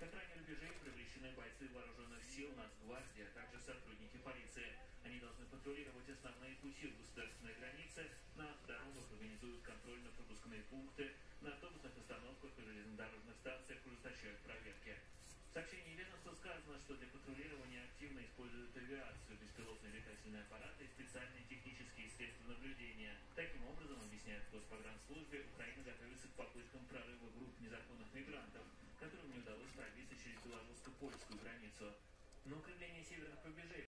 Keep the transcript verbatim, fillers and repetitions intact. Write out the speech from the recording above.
К охране рубежей привлечены бойцы вооруженных сил, Нацгвардии, а также сотрудники полиции. Они должны патрулировать основные пути государственной границы, на дорогах организуют контрольно-пропускные пункты, на автобусных остановках и железнодорожных станциях ужесточают проверки. В сообщении ведомства сказано, что для патрулирования активно используют авиацию, беспилотные летательные аппараты и специальные технические средства наблюдения. Таким образом, объясняют в Госпогранслужбе, Украина готовится к попыткам прорыва групп незаконных мигрантов, которым не удалось пробиться через белорусско-польскую границу. На укрепление северных рубежей